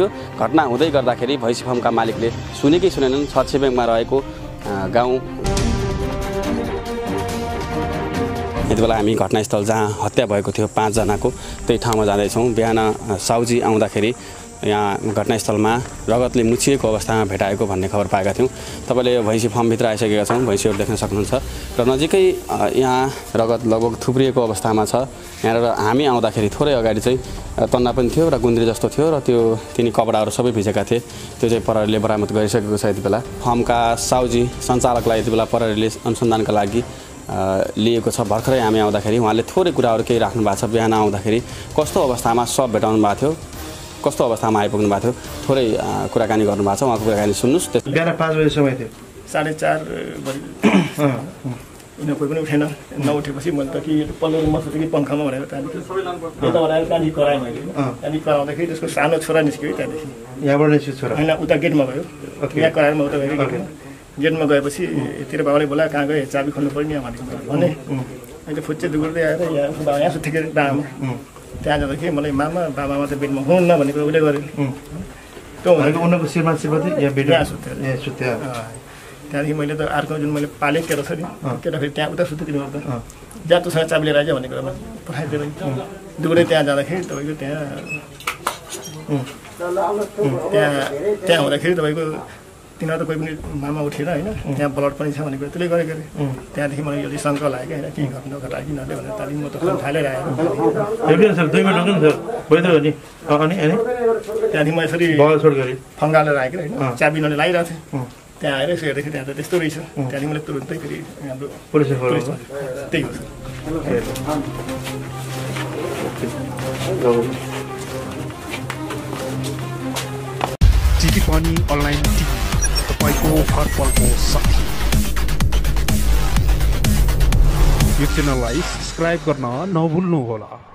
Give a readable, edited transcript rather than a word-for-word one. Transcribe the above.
घटना हुँदै गर्दाखेरि भैँसी फार्मका मालिकले सुनेकै सुनेनन्। छछेबेङमा रहेको गाउँ यति बेला हामी घटनास्थल जहाँ हत्या भएको थियो 5 जनाको त्यही ठाउँमा जाँदैछौँ। बिहान साउजी आउँदाखेरि यहाँ घटनास्थलमा रगतले मुछिएको अवस्थामा भेटाएको भन्ने खबर पाएका थियौँ। तपाईँले भैँसी फार्मभित्र आइसकेका छौँ, भैँसीहरू देख्न सक्नुहुन्छ र नजिकै यहाँ रगत लगभग थुप्रिएको अवस्थामा छ। यहाँ हामी आउँदाखेरि थोरै अगाडि चाहिँ तन्ना पनि थियो र गुन्द्री जस्तो थियो र त्यो तिनी कपडाहरू सबै भिजेका थिए। त्यो चाहिँ प्रहरीले बरामद गरिसकेको छ। यति बेला फार्मका साउजी सञ्चालकलाई यति बेला प्रहरीले अनुसन्धानका लागि लिएको छ। भर्खरै हामी आउँदाखेरि उहाँले थोरै कुराहरू केही राख्नु भएको छ। बिहान आउँदाखेरि कस्तो अवस्थामा सब भेटाउनु भएको थियो, कस्तो अवस्थामा आइपुग्नु भएको थियो, थोरै कुराकानी गर्नुभएको छ। उहाँको कुराकानी सुन्नुहोस्। बिहान 5 बजे समय थियो, 4:30 बजी उनीहरू कोही पनि उठेन। नउठेपछि मैले त कि पल्लो रुममा सुतेँ कि पङ्खामा भनेर त्यहाँदेखि यता बनाएर त्यहाँदेखि कराएँ मैले। त्यहाँदेखि कराउँदाखेरि त्यसको सानो छोरा निस्क्यो। त्यहाँदेखि यहाँबाट निस्क्यो छोरा होइन, उता गेटमा गयो। यहाँ कराएर म उता गएँ। गेटमा गएपछि तेरो बाबाले बोला कहाँ गयो, चाबी खोल्नु पऱ्यो नि भनेको भने। अहिले फुच्चे दुगुर्दै आएर यहाँ सुत्थेँ कि बाबामा। त्यहाँ जाँदाखेरि मलाई बाबामा त बेडमा हुन्न भनेको उसले गर्यो। त्यो उनीहरूको श्रीमान श्रीमती यहाँ बेड सुत्यो। त्यहाँदेखि मैले त अर्को जुन मैले पालेको केटा छ नि, केटा फेरि त्यहाँ उता सुत्यो। तिनीहरू त जा तोसँग चाबी लिएर आइज भनेको पठाइदिएर दुगुरै त्यहाँ जाँदाखेरि तपाईँको त्यहाँ हुँदाखेरि तपाईँको तिनीहरू त कोही पनि मामा उठेर होइन, त्यहाँ ब्लड पनि छ भनेको त्यसले गरेको अरे। त्यहाँदेखि मलाई यो शङ्का लाग्यो होइन, के घट्नु घटायो कि नले भनेर त्यहाँदेखि म त थालेर आएर त्यहाँदेखि म यसरी फङ्गालेर आएको होइन, चाबी नले लगाइरहेको थिएँ। त्यहाँ आएर यसो हेर्दाखेरि त्यहाँ त त्यस्तो रहेछ। त्यहाँदेखि मैले तुरुन्तै फेरि हाम्रो पुलिस त्यही हो सर। टिटिपानी अनलाइन टिभी तपाईको हर पलको साथी। यो च्यानललाई सब्स्क्राइब गर्न नभुल्नुहोला।